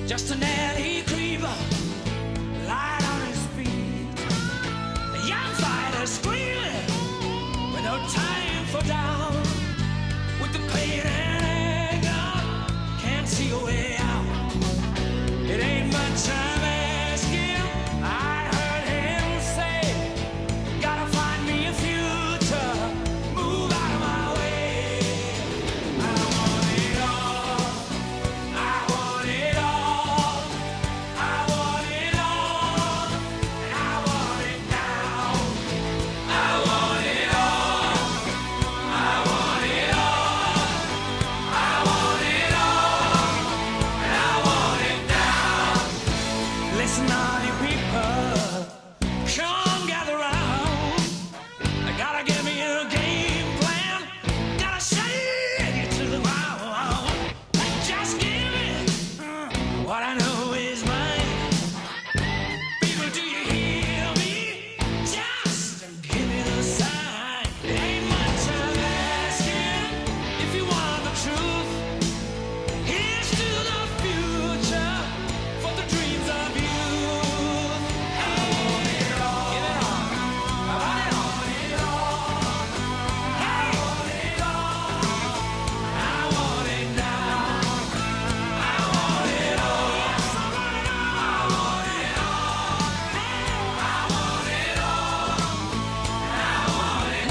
Just an alley creeper, light on his feet. A young fighter screaming with no time for down. With the pain and anger, can't see a way out. It ain't much I'm asking. I heard him say, gotta find me a future, move out of my way. I want it all, I want it all, I want it all, and I want it now. I want it all, I want it all, I want it all, and I want it now. Listen, all you people, come gather round. I gotta give me a game plan, gotta shake it to the ground. Just give me what I know is mine. People, do you hear me? Just give me the sign. It ain't much I'm asking. If you want the truth, here's to the future, for the dreams of youth. I want it all. Give it all. I want it all. I want it all. I want it now. I want it all. Yes, I want it all. I want it all. I want it all. I want it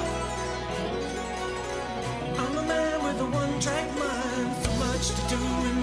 now. I'm a man with a one-track mind, so much to do.